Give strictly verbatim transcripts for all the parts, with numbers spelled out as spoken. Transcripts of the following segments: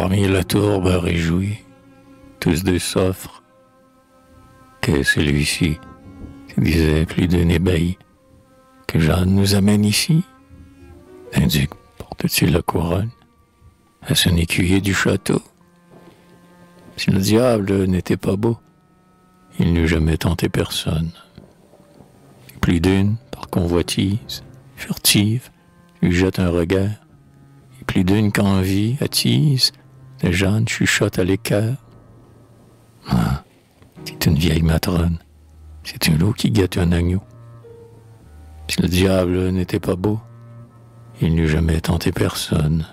parmi la tourbe réjouie, tous deux s'offrent. Que celui-ci, disait plus d'un ébahi, que Jeanne nous amène ici. Un duc porte-t-il la couronne à son écuyer du château? Si le diable n'était pas beau, il n'eût jamais tenté personne. Plus d'une, par convoitise, furtive, lui jette un regard, et plus d'une qu'envie attise, de Jeanne chuchote à l'écart. Ah, c'est une vieille matrone, c'est un loup qui guette un agneau. Si le diable n'était pas beau, il n'eût jamais tenté personne.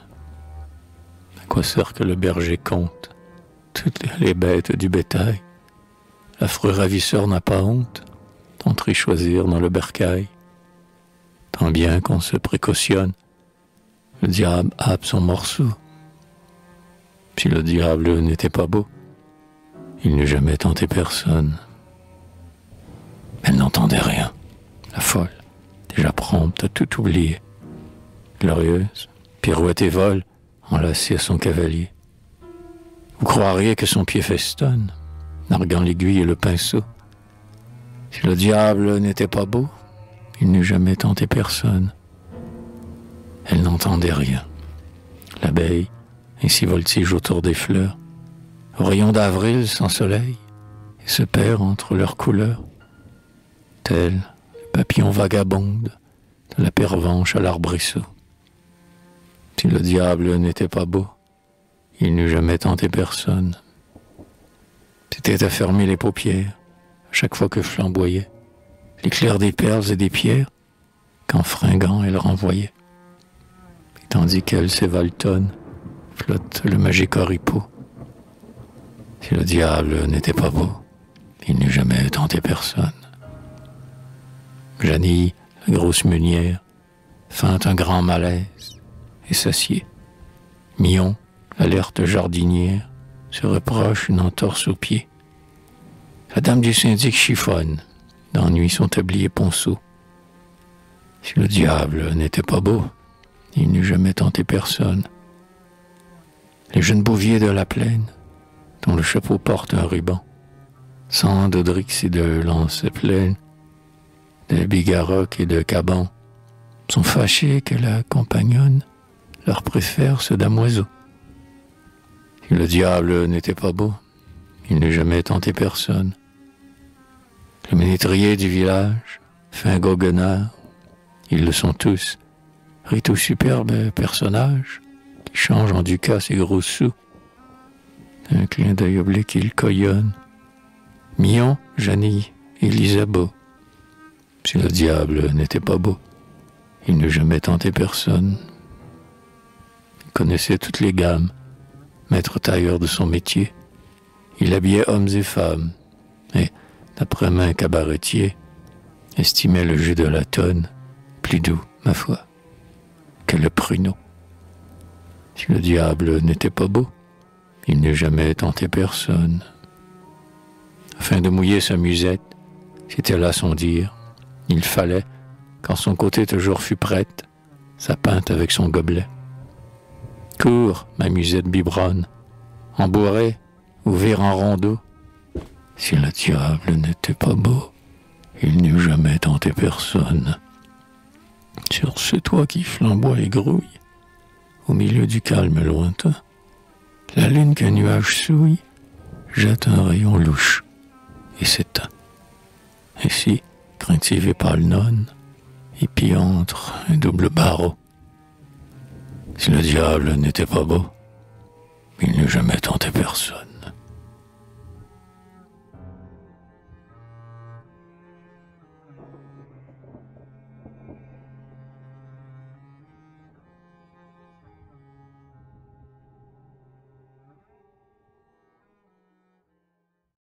À quoi sert que le berger compte toutes les bêtes du bétail? L'affreux ravisseur n'a pas honte d'entrer choisir dans le bercail. Tant bien qu'on se précautionne, le diable happe son morceau. Si le diable n'était pas beau, il n'eût jamais tenté personne. Elle n'entendait rien, la folle, déjà prompte à tout oublier. Glorieuse, pirouette et vole, enlacée à son cavalier. Vous croiriez que son pied festonne, narguant l'aiguille et le pinceau. Si le diable n'était pas beau, il n'eût jamais tenté personne. Elle n'entendait rien. L'abeille, ainsi voltige autour des fleurs, au rayon d'avril sans soleil, et se perd entre leurs couleurs. Tel le papillon vagabonde de la pervenche à l'arbrisseau. Si le diable n'était pas beau, il n'eût jamais tenté personne. C'était à fermer les paupières, à chaque fois que flamboyait l'éclair des perles et des pierres, qu'en fringant elle renvoyait. Et tandis qu'elle s'évaltonne, flotte le magique oripeau. Si le diable n'était pas beau, il n'eût jamais tenté personne. Janille, la grosse meunière, feint un grand malaise et s'assied. Mion, l'alerte jardinière, se reproche une entorse aux pieds. La dame du syndic chiffonne, d'ennui son tablier ponceau. Si le diable n'était pas beau, il n'eût jamais tenté personne. Les jeunes bouviers de la plaine, dont le chapeau porte un ruban, sans d'Audrix et de lance pleine, de bigarroc et de caban, sont fâchés que la compagnonne leur préfère ce damoiseau. Si le diable n'était pas beau, il n'eût jamais tenté personne. Le ménétrier du village, fin goguenard, ils le sont tous, rit au superbe personnage qui change en ducat ses gros sous. Un clin d'œil oblique, il coyonne. Mion, Janille et Lisabeau. Si le diable n'était pas beau, il n'eût jamais tenté personne. Il connaissait toutes les gammes, maître tailleur de son métier. Il habillait hommes et femmes, et, d'après main cabaretier, estimait le jus de la tonne plus doux, ma foi, que le pruneau. Si le diable n'était pas beau, il n'eût jamais tenté personne. Afin de mouiller sa musette, c'était là son dire, il fallait, quand son côté toujours fut prête, sa pinte avec son gobelet. Cours, ma musette biberonne, embourrée, ou vire en rondeau. Si le diable n'était pas beau, il n'eût jamais tenté personne. Sur ce toit qui flamboie et grouille, au milieu du calme lointain, la lune qu'un nuage souille jette un rayon louche et s'éteint. Ainsi, craintive et pâle nonne, épiantre un double barreau. Si le diable n'était pas beau, il n'eût jamais tenté personne.